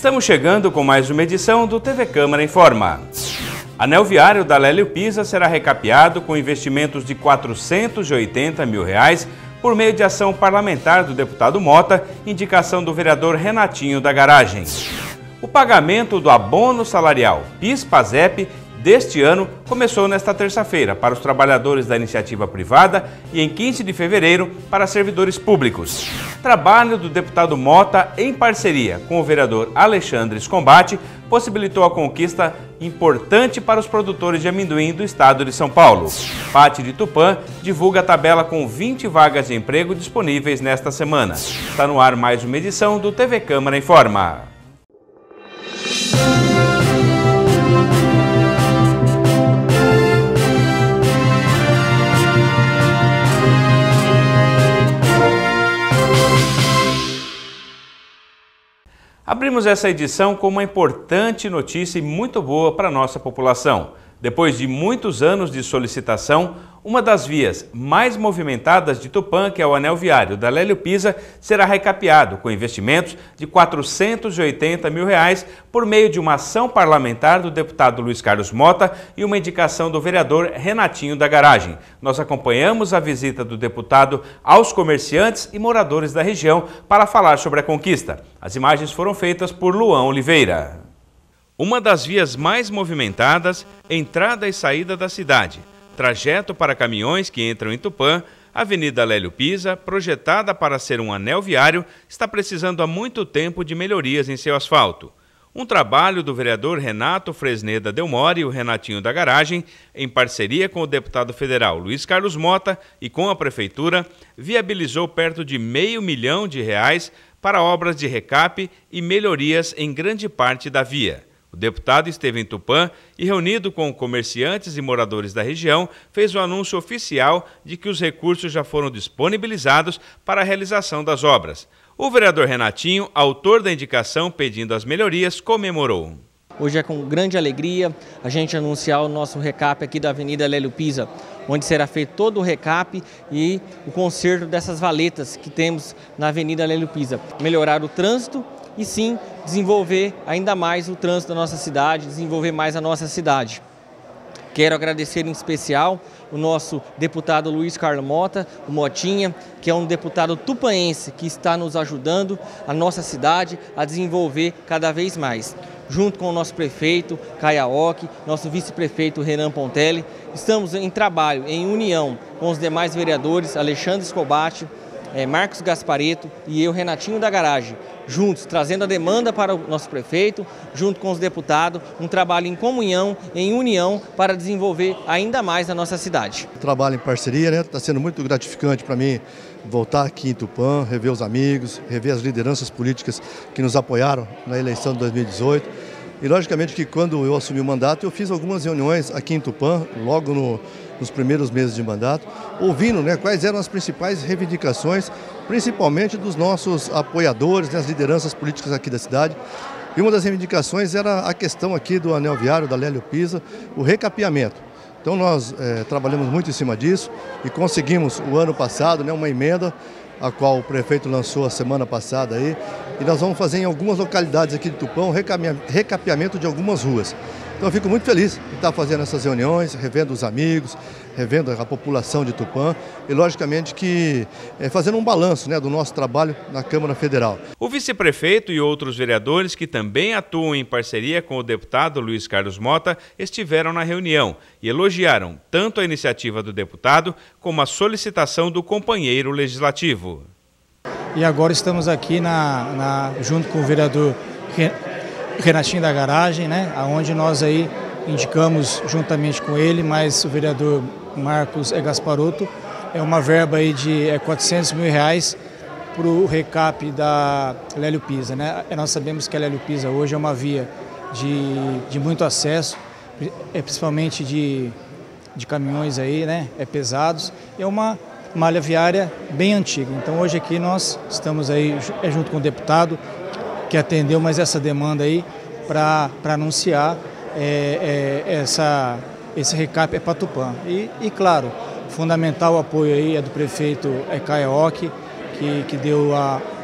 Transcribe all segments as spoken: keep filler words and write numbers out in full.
Estamos chegando com mais uma edição do T V Câmara Informa. Anel viário da Lélio Pisa será recapeado com investimentos de quatrocentos e oitenta mil reais por meio de ação parlamentar do deputado Mota, indicação do vereador Renatinho da Garagem. O pagamento do abono salarial PIS/PASEP deste ano começou nesta terça-feira para os trabalhadores da iniciativa privada e em quinze de fevereiro para servidores públicos. Trabalho do deputado Mota em parceria com o vereador Alexandre Scombate possibilitou a conquista importante para os produtores de amendoim do estado de São Paulo. Pati de Tupã divulga a tabela com vinte vagas de emprego disponíveis nesta semana. Está no ar mais uma edição do T V Câmara Informa. Abrimos essa edição com uma importante notícia e muito boa para a nossa população. Depois de muitos anos de solicitação, uma das vias mais movimentadas de Tupã, que é o anel viário da Lélio Pisa, será recapeado com investimentos de quatrocentos e oitenta mil reais por meio de uma ação parlamentar do deputado Luiz Carlos Mota e uma indicação do vereador Renatinho da Garagem. Nós acompanhamos a visita do deputado aos comerciantes e moradores da região para falar sobre a conquista. As imagens foram feitas por Luan Oliveira. Uma das vias mais movimentadas, entrada e saída da cidade. Trajeto para caminhões que entram em Tupã, Avenida Lélio Pisa, projetada para ser um anel viário, está precisando há muito tempo de melhorias em seu asfalto. Um trabalho do vereador Renato Fresneda Delmore e o Renatinho da Garagem, em parceria com o deputado federal Luiz Carlos Mota e com a prefeitura, viabilizou perto de meio milhão de reais para obras de recape e melhorias em grande parte da via. O deputado esteve em Tupã e, reunido com comerciantes e moradores da região, fez o anúncio oficial de que os recursos já foram disponibilizados para a realização das obras. O vereador Renatinho, autor da indicação pedindo as melhorias, comemorou. Hoje é com grande alegria a gente anunciar o nosso recape aqui da Avenida Lélio Pisa, onde será feito todo o recape e o conserto dessas valetas que temos na Avenida Lélio Pisa. Melhorar o trânsito e sim desenvolver ainda mais o trânsito da nossa cidade, desenvolver mais a nossa cidade. Quero agradecer em especial o nosso deputado Luiz Carlos Mota, o Motinha, que é um deputado tupaense que está nos ajudando, a nossa cidade, a desenvolver cada vez mais. Junto com o nosso prefeito, Caia Ock, nosso vice-prefeito Renan Pontelli, estamos em trabalho, em união com os demais vereadores, Alexandre Scombate, É, Marcos Gaspareto e eu, Renatinho da Garagem, juntos, trazendo a demanda para o nosso prefeito, junto com os deputados, um trabalho em comunhão, em união, para desenvolver ainda mais a nossa cidade. O trabalho em parceria, né? Está sendo muito gratificante para mim voltar aqui em Tupã, rever os amigos, rever as lideranças políticas que nos apoiaram na eleição de dois mil e dezoito. E logicamente que quando eu assumi o mandato, eu fiz algumas reuniões aqui em Tupã, logo no, nos primeiros meses de mandato, ouvindo, né, quais eram as principais reivindicações, principalmente dos nossos apoiadores, né, as lideranças políticas aqui da cidade. E uma das reivindicações era a questão aqui do anel viário da Lélio Pisa, o recapeamento. Então nós é, trabalhamos muito em cima disso e conseguimos o ano passado, né, uma emenda, a qual o prefeito lançou a semana passada aí, e nós vamos fazer em algumas localidades aqui de Tupã um recapeamento de algumas ruas. Então eu fico muito feliz de estar fazendo essas reuniões, revendo os amigos, revendo a população de Tupã e logicamente que é, fazendo um balanço, né, do nosso trabalho na Câmara Federal. O vice-prefeito e outros vereadores que também atuam em parceria com o deputado Luiz Carlos Mota estiveram na reunião e elogiaram tanto a iniciativa do deputado como a solicitação do companheiro legislativo. E agora estamos aqui na, na, junto com o vereador Renatinho da Garagem, né, onde nós aí indicamos juntamente com ele, mas o vereador Marcos Gasparoto, é uma verba aí de é, quatrocentos mil reais para o recap da Lélio Pisa, né? Nós sabemos que a Lélio Pisa hoje é uma via de, de muito acesso, é, principalmente de, de caminhões aí, né, é pesados, é uma malha viária bem antiga. Então hoje aqui nós estamos aí é, junto com o deputado que atendeu mais essa demanda aí para anunciar é, é, essa, esse recap é para Tupã. E, e claro, fundamental o apoio aí é do prefeito é, Caia Ock, que, que deu a,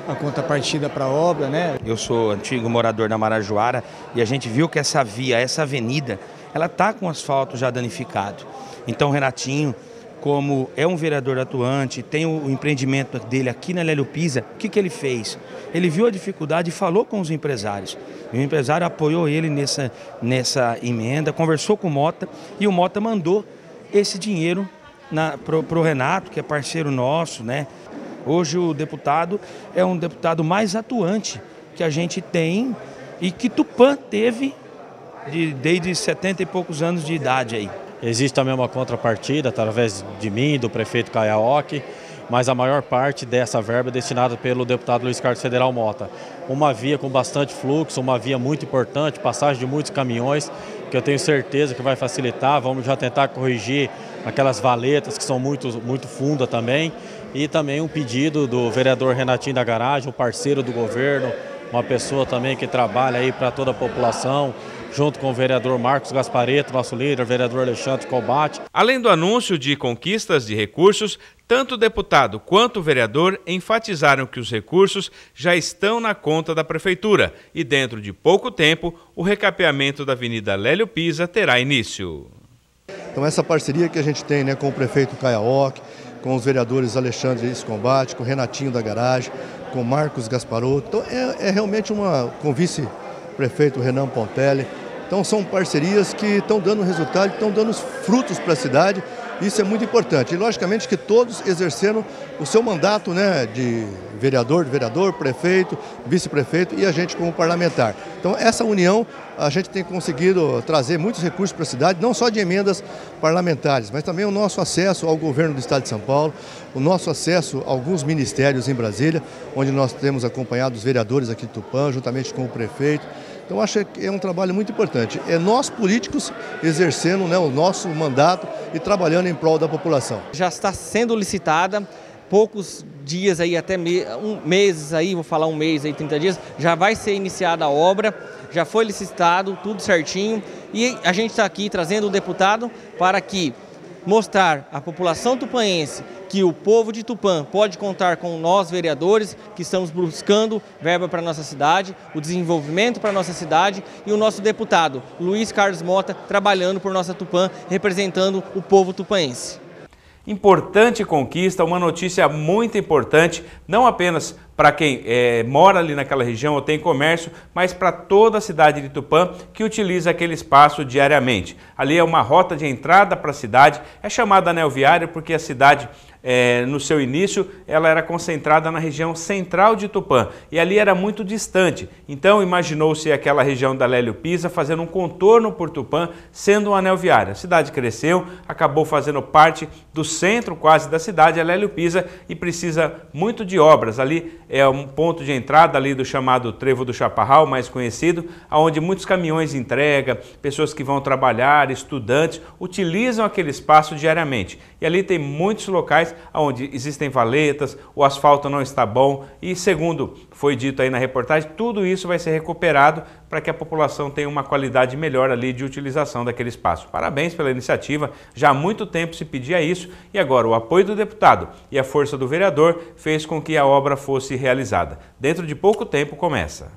a contrapartida para a obra, né? Eu sou antigo morador da Marajoara e a gente viu que essa via, essa avenida, ela está com o asfalto já danificado. Então o Renatinho, como é um vereador atuante, tem o empreendimento dele aqui na Lélio Pisa, o que, que ele fez? Ele viu a dificuldade e falou com os empresários. E o empresário apoiou ele nessa, nessa emenda, conversou com o Mota e o Mota mandou esse dinheiro para o Renato, que é parceiro nosso, né? Hoje o deputado é um deputado mais atuante que a gente tem e que Tupã teve de, desde setenta e poucos anos de idade aí. Existe também uma contrapartida através de mim, do prefeito Caiaoque, mas a maior parte dessa verba é destinada pelo deputado Luiz Carlos Federal Mota. Uma via com bastante fluxo, uma via muito importante, passagem de muitos caminhões, que eu tenho certeza que vai facilitar. Vamos já tentar corrigir aquelas valetas que são muito, muito fundas também. E também um pedido do vereador Renatinho da Garagem, um parceiro do governo, uma pessoa também que trabalha aí para toda a população, junto com o vereador Marcos Gasparetto, nosso líder, o vereador Alexandre Colbate. Além do anúncio de conquistas de recursos, tanto o deputado quanto o vereador enfatizaram que os recursos já estão na conta da prefeitura e dentro de pouco tempo o recapeamento da Avenida Lélio Pisa terá início. Então essa parceria que a gente tem, né, com o prefeito Caiaoque, com os vereadores Alexandre Escombate, com o Renatinho da Garagem, com o Marcos Gasparotto, então é, é realmente uma, com o vice-prefeito Renan Pontelli. Então são parcerias que estão dando resultado, estão dando frutos para a cidade, isso é muito importante. E logicamente que todos exerceram o seu mandato, né, de vereador, de vereador, prefeito, vice-prefeito e a gente como parlamentar. Então essa união a gente tem conseguido trazer muitos recursos para a cidade, não só de emendas parlamentares, mas também o nosso acesso ao governo do estado de São Paulo, o nosso acesso a alguns ministérios em Brasília, onde nós temos acompanhado os vereadores aqui de Tupã, juntamente com o prefeito. Então acho que é um trabalho muito importante. É nós políticos exercendo, né, o nosso mandato e trabalhando em prol da população. Já está sendo licitada, poucos dias aí, até me, um, meses aí, vou falar um mês aí, trinta dias, já vai ser iniciada a obra, já foi licitado, tudo certinho. E a gente está aqui trazendo o deputado para que mostrar à população tupanense que o povo de Tupã pode contar com nós, vereadores, que estamos buscando verba para a nossa cidade, o desenvolvimento para a nossa cidade e o nosso deputado, Luiz Carlos Mota, trabalhando por nossa Tupã, representando o povo tupanense. Importante conquista, uma notícia muito importante, não apenas para quem é, mora ali naquela região ou tem comércio, mas para toda a cidade de Tupã que utiliza aquele espaço diariamente. Ali é uma rota de entrada para a cidade, é chamada anel viário porque a cidade, é, no seu início, ela era concentrada na região central de Tupã e ali era muito distante. Então imaginou-se aquela região da Lélio Pisa fazendo um contorno por Tupã, sendo um anel viário. A cidade cresceu, acabou fazendo parte do centro quase da cidade, a Lélio Pisa, e precisa muito de obras. Ali é um ponto de entrada ali do chamado Trevo do Chaparral, mais conhecido, onde muitos caminhões de entrega, pessoas que vão trabalhar, estudantes, utilizam aquele espaço diariamente. E ali tem muitos locais onde existem valetas, o asfalto não está bom e, segundo foi dito aí na reportagem, tudo isso vai ser recuperado para que a população tenha uma qualidade melhor ali de utilização daquele espaço. Parabéns pela iniciativa, já há muito tempo se pedia isso e agora o apoio do deputado e a força do vereador fez com que a obra fosse realizada. Dentro de pouco tempo começa.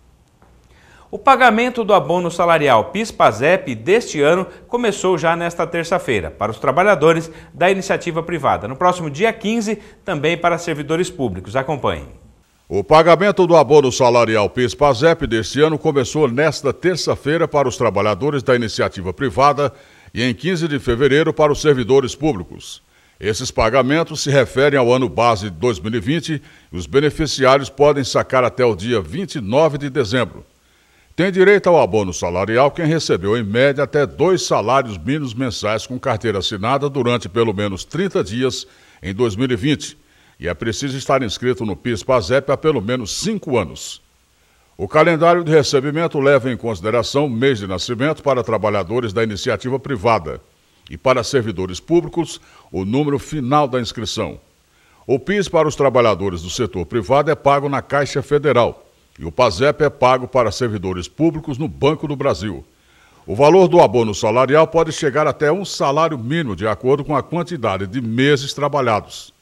O pagamento do abono salarial PIS/PASEP deste ano começou já nesta terça-feira para os trabalhadores da iniciativa privada. No próximo dia quinze, também para servidores públicos. Acompanhem. O pagamento do abono salarial PIS/PASEP deste ano começou nesta terça-feira para os trabalhadores da iniciativa privada e em quinze de fevereiro para os servidores públicos. Esses pagamentos se referem ao ano base de dois mil e vinte e os beneficiários podem sacar até o dia vinte e nove de dezembro. Tem direito ao abono salarial quem recebeu em média até dois salários mínimos mensais com carteira assinada durante pelo menos trinta dias em dois mil e vinte e é preciso estar inscrito no PIS/PASEP há pelo menos cinco anos. O calendário de recebimento leva em consideração o mês de nascimento para trabalhadores da iniciativa privada e para servidores públicos o número final da inscrição. O PIS para os trabalhadores do setor privado é pago na Caixa Federal e o PASEP é pago para servidores públicos no Banco do Brasil. O valor do abono salarial pode chegar até um salário mínimo de acordo com a quantidade de meses trabalhados.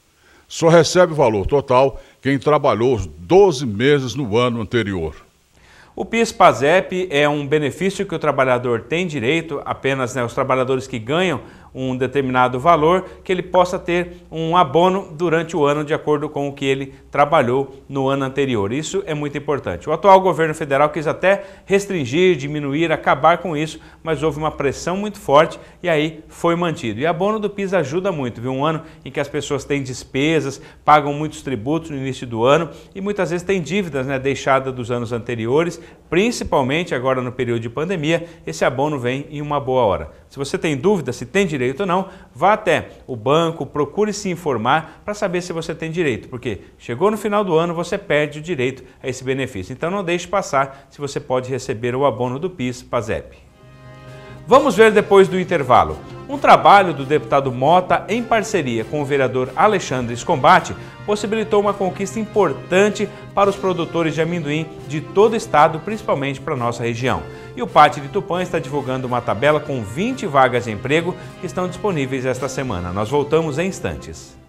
Só recebe o valor total quem trabalhou os doze meses no ano anterior. O PIS/PASEP é um benefício que o trabalhador tem direito, apenas né, os trabalhadores que ganham um determinado valor, que ele possa ter um abono durante o ano de acordo com o que ele trabalhou no ano anterior. Isso é muito importante. O atual governo federal quis até restringir, diminuir, acabar com isso, mas houve uma pressão muito forte e aí foi mantido. E o abono do PIS ajuda muito, viu? Um ano em que as pessoas têm despesas, pagam muitos tributos no início do ano e muitas vezes têm dívidas né, deixadas dos anos anteriores, principalmente agora no período de pandemia, esse abono vem em uma boa hora. Se você tem dúvida se tem direito ou não, vá até o banco, procure se informar para saber se você tem direito, porque chegou no final do ano, você perde o direito a esse benefício. Então não deixe passar se você pode receber o abono do PIS/PASEP. Vamos ver depois do intervalo. Um trabalho do deputado Mota em parceria com o vereador Alexandre Escombate possibilitou uma conquista importante para os produtores de amendoim de todo o estado, principalmente para a nossa região. E o Pátio de Tupã está divulgando uma tabela com vinte vagas de emprego que estão disponíveis esta semana. Nós voltamos em instantes.